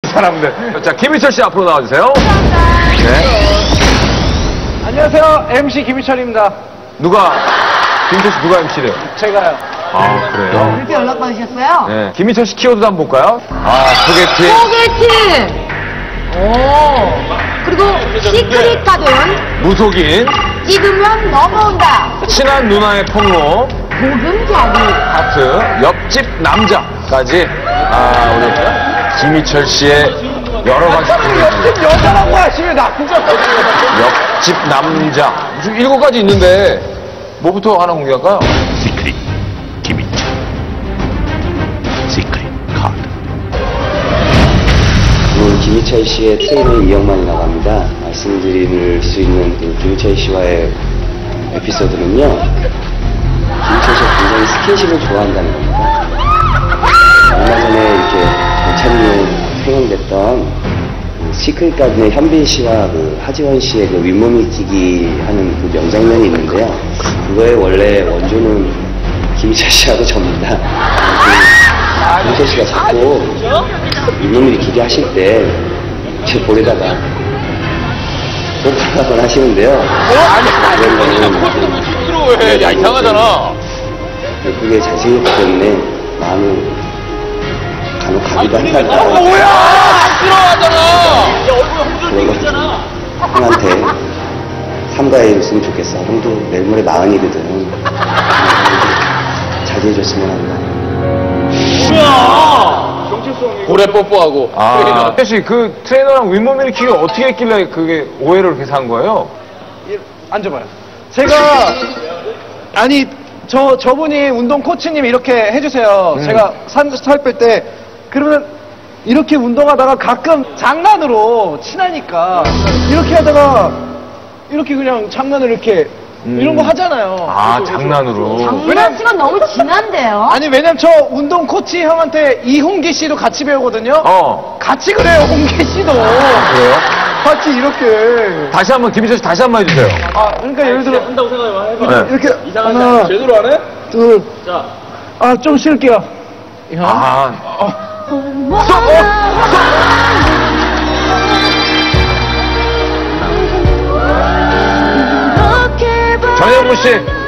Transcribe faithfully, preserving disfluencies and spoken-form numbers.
사람들. 자, 김희철 씨 앞으로 나와주세요. 네. 안녕하세요. 엠씨 김희철입니다. 누가, 김희철 씨 누가 엠씨래요? 제가요. 아, 그래요? 그렇게 연락 받으셨어요? 네. 김희철 씨 키워드 한번 볼까요? 아, 소개팅. 소개팅! 오. 그리고 시크릿 가든. 무속인. 찍으면 넘어온다. 친한 누나의 폭로. 보금자리. 하트. 옆집 남자까지. 아, 우리 김희철 씨의 여러 가지. 옆집 여자라고 하시면 남자. 옆집 남자. 지금 일곱 가지 있는데, 뭐부터 하나 공개할까요? 시크릿 김희철 시크릿 카드. 저는 김희철 씨의 트레이너 이영만이라고 합니다. 말씀드릴 수 있는 그 김희철 씨와의 에피소드는요, 김희철 씨가 굉장히 스킨십을 좋아한다는 겁니다. 얼마 전에 이렇게 정찬리에 상영됐던 그 시크릿 가든의 현빈 씨와 그 하지원 씨의 그 윗몸이 끼기 하는 그 명장면이 있는데요. 그거의 원래 원조는 김희철 씨하고 접니다. 그 김희철 씨가 자꾸 윗몸이 끼기 하실 때 제 볼에다가 뽀뽀하곤 하시는데요. 아니, 아니, 왜? 야, 이상하잖아. 그게 잘생겼기 때문에 마음이 간혹 가기도 한다. 어, 뭐야! 싫어하잖아! 그걸로 형한테 삼가해 줬으면 좋겠어. 형도 내일 모레 마흔이거든. 자제해줬으면 한다. 뭐야! 볼에 뽀뽀하고. 아, 혜씨, 그 트레이너랑 윗몸 일으키기 어떻게 했길래 그게 오해를 그렇게 산 거예요? 예, 앉아봐요. 제가, 아니, 저, 저분이 운동 코치님이 이렇게 해주세요. 음. 제가 살, 살 뺄 때, 그러면 이렇게 운동하다가 가끔 장난으로 친하니까, 이렇게 하다가, 이렇게 그냥 장난을 이렇게, 음. 이런 거 하잖아요. 아, 그래서 장난으로. 장난 시간 너무 지난데요? 아니, 왜냐면 저 운동 코치 형한테 이홍기 씨도 같이 배우거든요? 어. 같이 그래요, 홍기 씨도. 그래요? 같이 이렇게. 다시 한 번, 김희철 씨 다시 한 번 해주세요. 아, 그러니까 예를 들어. 한다고 생각해봐. 네. 이렇게. 이상한 하나, 사 제대로 안 해? 둘. 자. 아, 좀 쉴게요. 형. 아, 전현무 씨.